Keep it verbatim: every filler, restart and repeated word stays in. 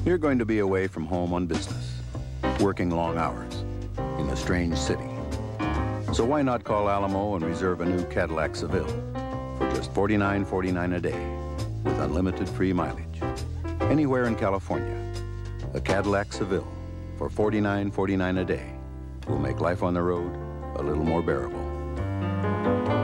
You're going to be away from home on business, working long hours in a strange city. So why not call Alamo and reserve a new Cadillac Seville for just forty-nine forty-nine a day with unlimited free mileage. Anywhere in California, a Cadillac Seville for forty-nine forty-nine a day will make life on the road a little more bearable.